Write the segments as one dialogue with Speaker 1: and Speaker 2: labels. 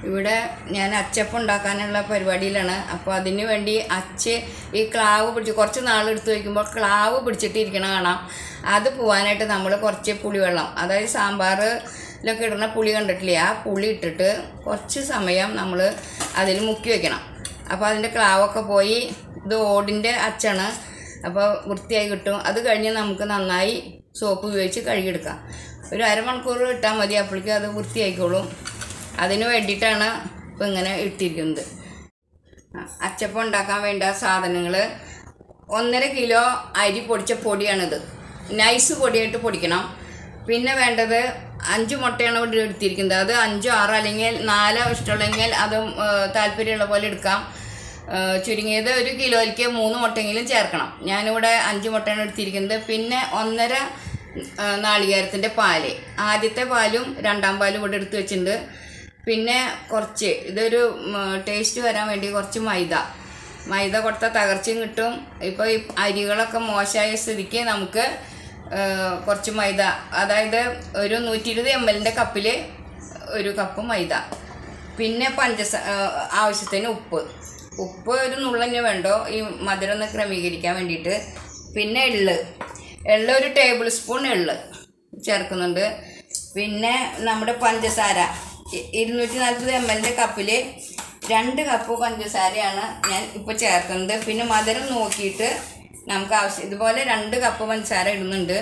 Speaker 1: ഇവിടെ ഞാൻ അച്ചപ്പം ഉണ്ടാക്കാനുള്ള പരിപാടിയിലാണ്. അപ്പോൾ അതിന് വേണ്ടി ഈ ക്ലാവ് പിടിച്ച് കുറച്ച് നാളെടുത്ത് വയ്ക്കുമ്പോൾ ക്ലാവ് പിടിച്ചിട്ടിരിക്കണം കാണാം. അത് പോകാനായിട്ട് നമ്മൾ കുറച്ച് പുളിവെള്ളം, അതായത് സാമ്പാറിലൊക്കെ ഇടുന്ന പുളി കണ്ടിട്ടില്ലേ, ആ പുളി ഇട്ടിട്ട് കുറച്ച് സമയം നമ്മൾ അതിൽ മുക്കി വയ്ക്കണം. അപ്പോൾ അതിൻ്റെ ക്ലാവൊക്കെ പോയി. ഇത് ഓടിൻ്റെ അച്ചാണ്, അപ്പോൾ വൃത്തിയായി കിട്ടും. അത് കഴിഞ്ഞ് നമുക്ക് നന്നായി സോപ്പ് ഉപയോഗിച്ച് കഴുകിയെടുക്കാം. ഒരു അരമണിക്കൂർ ഇട്ടാൽ മതി, അപ്പോഴേക്കും അത് വൃത്തിയായിക്കോളും. അതിന് വേണ്ടിയിട്ടാണ് ഇപ്പോൾ ഇങ്ങനെ ഇട്ടിരിക്കുന്നത്. അച്ചപ്പം ഉണ്ടാക്കാൻ വേണ്ട സാധനങ്ങൾ: 1.5 കിലോ അരി പൊടിച്ച പൊടിയാണിത്. നൈസ് പൊടിയായിട്ട് പൊടിക്കണം. പിന്നെ വേണ്ടത് 5 മുട്ടയാണ് ഇവിടെ എടുത്തിരിക്കുന്നത്. അത് 5, 6 അല്ലെങ്കിൽ 4 ഇഷ്ടമുള്ളെങ്കിൽ അതും താല്പര്യമുള്ള പോലെ എടുക്കാം. ചുരുങ്ങിയത് 1 കിലോയ്ക്ക് 3 മുട്ടയെങ്കിലും ചേർക്കണം. ഞാനിവിടെ 5 മുട്ടയാണ് എടുത്തിരിക്കുന്നത്. പിന്നെ 1.5 നാളികേരത്തിൻ്റെ പാല്, ആദ്യത്തെ പാലും 2ാം പാലും ഇവിടെ എടുത്ത് വെച്ചിട്ടുണ്ട്. പിന്നെ കുറച്ച് ഇതൊരു ടേസ്റ്റ് വരാൻ വേണ്ടി കുറച്ച് മൈദ കൊടുത്താൽ തകർച്ചയും കിട്ടും. ഇപ്പോൾ ഈ അരികളൊക്കെ മോശമായ സ്ഥിതിക്ക് നമുക്ക് കുറച്ച് മൈദ, അതായത് ഒരു 120 ml കപ്പിൽ 1 കപ്പ് മൈദ. പിന്നെ ആവശ്യത്തിന് ഉപ്പ് ഒരു നുള്ളന്നെ വേണ്ടോ ഈ മധുരം ഒന്ന് ക്രമീകരിക്കാൻ വേണ്ടിയിട്ട്. പിന്നെ എള്ള് 1 ടേബിൾ സ്പൂൺ ചേർക്കുന്നുണ്ട്. പിന്നെ നമ്മുടെ പഞ്ചസാര 240 ml കപ്പിൽ 2 കപ്പ് പഞ്ചസാരയാണ് ഞാൻ ഇപ്പോൾ ചേർക്കുന്നത്. പിന്നെ മധുരം നോക്കിയിട്ട് നമുക്ക് ഇതുപോലെ 2 കപ്പ് പഞ്ചസാര ഇടുന്നുണ്ട്.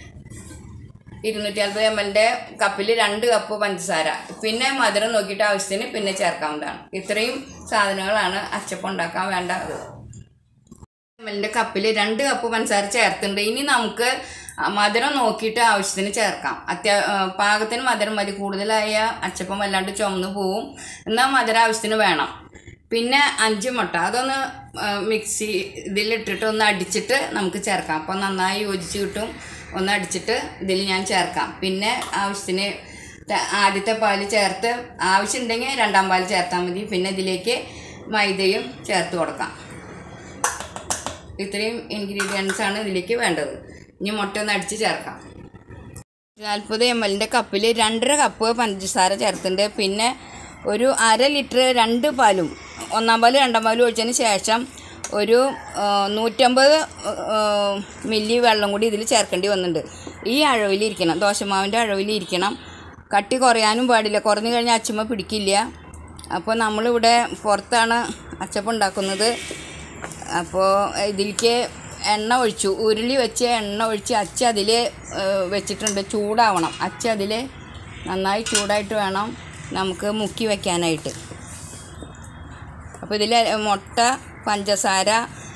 Speaker 1: 240 ml കപ്പിൽ 2 കപ്പ് പഞ്ചസാര. പിന്നെ മധുരം നോക്കിയിട്ട് ആവശ്യത്തിന് പിന്നെ ചേർക്കാവുന്നതാണ്. ഇത്രയും സാധനങ്ങളാണ് അച്ചപ്പം ഉണ്ടാക്കാൻ വേണ്ടത്. ml കപ്പിൽ 2 കപ്പ് പഞ്ചസാര ചേർത്തിട്ടുണ്ട്. ഇനി നമുക്ക് മധുരം നോക്കിയിട്ട് ആവശ്യത്തിന് ചേർക്കാം. പാകത്തിന് മധുരം മതി. കൂടുതലായ അച്ചപ്പം വല്ലാണ്ട് ചുമന്ന് പോവും. എന്നാൽ മധുരം ആവശ്യത്തിന് വേണം. പിന്നെ 5 മുട്ട, അതൊന്ന് മിക്സി ഇതിലിട്ടിട്ട് ഒന്ന് അടിച്ചിട്ട് നമുക്ക് ചേർക്കാം. അപ്പോൾ നന്നായി യോജിച്ച് കിട്ടും. ഒന്ന് അടിച്ചിട്ട് ഇതിൽ ഞാൻ ചേർക്കാം. പിന്നെ ആവശ്യത്തിന് ആദ്യത്തെ പാല് ചേർത്ത്, ആവശ്യമുണ്ടെങ്കിൽ 2ാം പാല് ചേർത്താൽ മതി. പിന്നെ ഇതിലേക്ക് മൈദയും ചേർത്ത് കൊടുക്കാം. ഇത്രയും ഇൻഗ്രീഡിയൻസാണ് ഇതിലേക്ക് വേണ്ടത്. ഇനി മുട്ട ഒന്ന് അടിച്ച് ചേർക്കാം. 40 ml കപ്പിൽ 2.5 കപ്പ് പഞ്ചസാര ചേർത്തിട്ടുണ്ട്. പിന്നെ ഒരു 1/2 ലിറ്റർ 2 പാലും, 1ാം പാലും 2ാം പാലും ഒഴിച്ചതിന് ശേഷം ഒരു 150 മില്ലി വെള്ളം കൂടി ഇതിൽ ചേർക്കേണ്ടി വന്നിട്ടുണ്ട്. ഈ അളവിലിരിക്കണം, ദോശമാവിൻ്റെ അളവിലിരിക്കണം. കട്ടി കുറയാനും പാടില്ല. കുറഞ്ഞു കഴിഞ്ഞാൽ അച്ചമ്മ പിടിക്കില്ല. അപ്പോൾ നമ്മളിവിടെ പുറത്താണ് അച്ചപ്പം ഉണ്ടാക്കുന്നത്. അപ്പോൾ ഇതിലേക്ക് എണ്ണ ഒഴിച്ചു, ഉരുളി വെച്ച് എണ്ണ ഒഴിച്ച് അതിൽ വെച്ചിട്ടുണ്ട്. ചൂടാവണം. അതിൽ നന്നായി ചൂടായിട്ട് വേണം നമുക്ക് മുക്കി വയ്ക്കാനായിട്ട്. അപ്പോൾ ഇതിൽ മുട്ട, പഞ്ചസാര,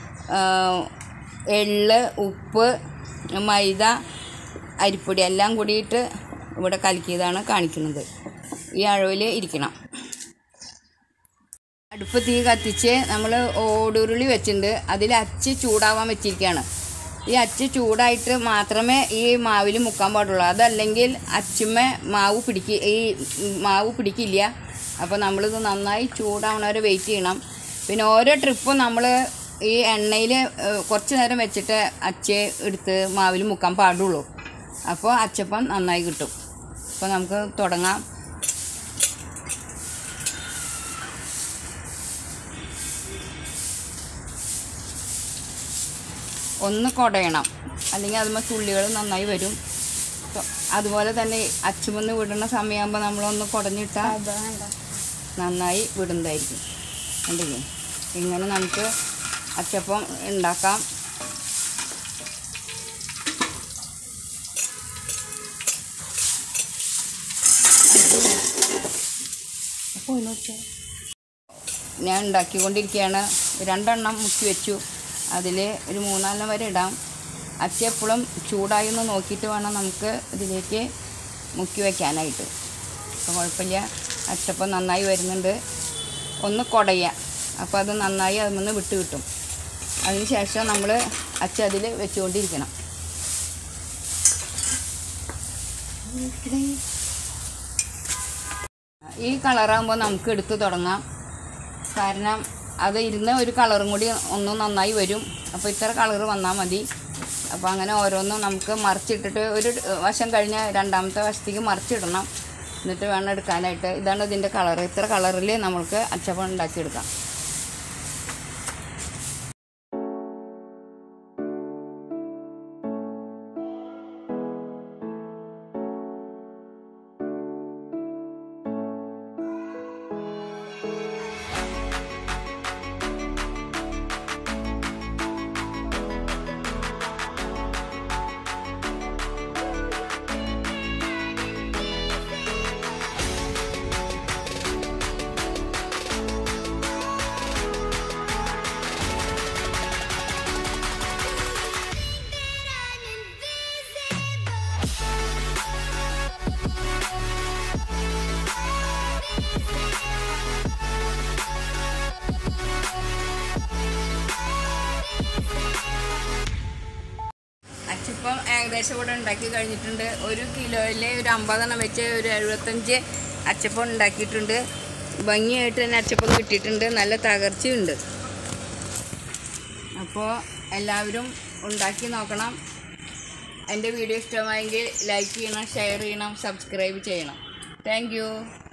Speaker 1: എള്ള്, ഉപ്പ്, മൈദ, അരിപ്പൊടി എല്ലാം കൂടിയിട്ട് ഇവിടെ കലക്കിയതാണ് കാണിക്കുന്നത്. ഈ അളവിൽ ഇരിക്കണം. അടുപ്പ് തീ കത്തിച്ച് നമ്മൾ ഓടുരുളി വെച്ചിട്ടുണ്ട്. അതിൽ ചൂടാവാൻ വെച്ചിരിക്കുകയാണ്. ഈ ചൂടായിട്ട് മാത്രമേ ഈ മാവിൽ മുക്കാൻ പാടുള്ളൂ. അതല്ലെങ്കിൽ മാവ് പിടിക്കില്ല. അപ്പോൾ നമ്മളിത് നന്നായി ചൂടാവണ വരെ വെയിറ്റ് ചെയ്യണം. പിന്നെ ഓരോ ട്രിപ്പും നമ്മൾ ഈ എണ്ണയിൽ കുറച്ച് നേരം വെച്ചിട്ട് എടുത്ത് മാവിൽ മുക്കാൻ പാടുള്ളൂ. അപ്പോൾ അച്ചപ്പം നന്നായി കിട്ടും. അപ്പോൾ നമുക്ക് തുടങ്ങാം. ഒന്ന് കുടയണം, അല്ലെങ്കിൽ അതുമ്പോൾ തുള്ളികൾ നന്നായി വരും. അതുപോലെ തന്നെ അച്ചുമന്ന് വിടുന്ന സമയമാകുമ്പോൾ നമ്മളൊന്ന് കുടഞ്ഞിട്ടാൽ നന്നായി വിടുന്നതായിരിക്കും. കണ്ടില്ലേ? ഇങ്ങനെ നമുക്ക് അച്ചപ്പം ഉണ്ടാക്കാം. ഞാൻ ഉണ്ടാക്കിക്കൊണ്ടിരിക്കുകയാണ്. 2 എണ്ണം മുക്കി വെച്ചു. അതിൽ ഒരു 3-4 വരെ ഇടാം. എപ്പോഴും ചൂടായി ഒന്ന് നോക്കിയിട്ട് വേണം നമുക്ക് ഇതിലേക്ക് മുക്കി വയ്ക്കാനായിട്ട്. അപ്പോൾ കുഴപ്പമില്ല. അച്ചപ്പം നന്നായി വരുന്നുണ്ട്. ഒന്ന് കുടയുക. അപ്പോൾ അത് നന്നായി അതിൽ വിട്ട് കിട്ടും. അതിന് ശേഷം നമ്മൾ അതിൽ വെച്ചുകൊണ്ടിരിക്കണം. ഈ കളറാകുമ്പോൾ നമുക്ക് എടുത്ത് തുടങ്ങാം. കാരണം അത് ഇരുന്ന ഒരു കളറും കൂടി ഒന്ന് നന്നായി വരും. അപ്പോൾ ഇത്ര കളർ വന്നാൽ മതി. അപ്പോൾ അങ്ങനെ ഓരോന്നും നമുക്ക് മറിച്ചിട്ടിട്ട് ഒരു വശം കഴിഞ്ഞ് 2ാമത്തെ വശത്തേക്ക് മറിച്ചിടണം. എന്നിട്ട് വേണം എടുക്കാനായിട്ട്. ഇതാണ് ഇതിൻ്റെ കളർ. ഇത്ര കളറിൽ നമുക്ക് അച്ചപ്പം ഉണ്ടാക്കിയെടുക്കാം. അച്ചപ്പം ഏകദേശം ഇവിടെ ഉണ്ടാക്കി കഴിഞ്ഞിട്ടുണ്ട്. 1 കിലോയിൽ ഒരു 50 വെച്ച് ഒരു 75 അച്ചപ്പം ഉണ്ടാക്കിയിട്ടുണ്ട്. ഭംഗിയായിട്ട് തന്നെ അച്ചപ്പം കിട്ടിയിട്ടുണ്ട്. നല്ല തകർച്ചയുണ്ട്. അപ്പോൾ എല്ലാവരും ഉണ്ടാക്കി നോക്കണം. എൻ്റെ വീഡിയോ ഇഷ്ടമായെങ്കിൽ ലൈക്ക് ചെയ്യണം, ഷെയർ ചെയ്യണം, സബ്സ്ക്രൈബ് ചെയ്യണം. Thank U.